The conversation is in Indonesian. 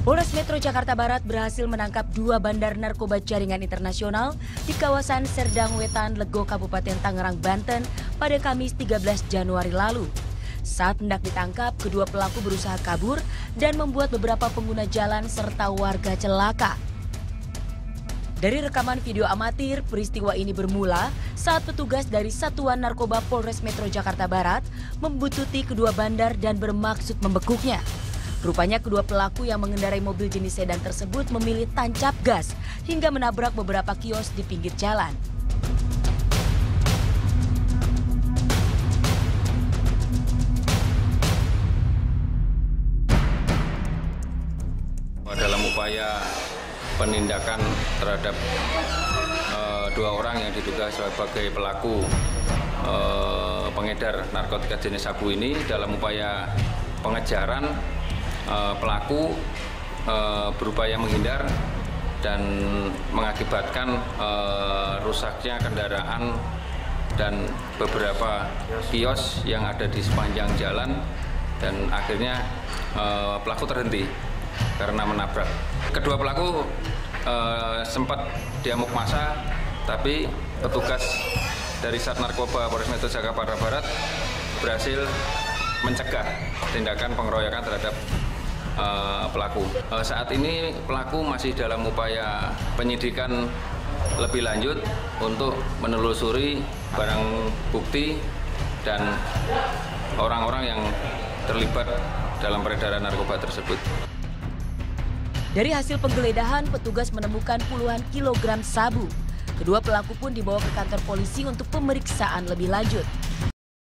Polres Metro Jakarta Barat berhasil menangkap 2 bandar narkoba jaringan internasional di kawasan Serdang Wetan, Lego, Kabupaten Tangerang, Banten pada Kamis 13 Januari lalu. Saat hendak ditangkap, kedua pelaku berusaha kabur dan membuat beberapa pengguna jalan serta warga celaka. Dari rekaman video amatir, peristiwa ini bermula saat petugas dari Satuan Narkoba Polres Metro Jakarta Barat membuntuti kedua bandar dan bermaksud membekuknya. Rupanya kedua pelaku yang mengendarai mobil jenis sedan tersebut memilih tancap gas hingga menabrak beberapa kios di pinggir jalan. Dalam upaya penindakan terhadap 2 orang yang diduga sebagai pelaku pengedar narkotika jenis sabu ini, dalam upaya pengejaran pelaku berupaya menghindar dan mengakibatkan rusaknya kendaraan dan beberapa kios yang ada di sepanjang jalan, dan akhirnya pelaku terhenti karena menabrak. Kedua pelaku sempat diamuk massa, tapi petugas dari Sat Narkoba Polres Metro Jakarta Barat berhasil mencegah tindakan pengeroyokan terhadap pelaku. Saat ini pelaku masih dalam upaya penyidikan lebih lanjut untuk menelusuri barang bukti dan orang-orang yang terlibat dalam peredaran narkoba tersebut. Dari hasil penggeledahan, petugas menemukan puluhan kilogram sabu. Kedua pelaku pun dibawa ke kantor polisi untuk pemeriksaan lebih lanjut.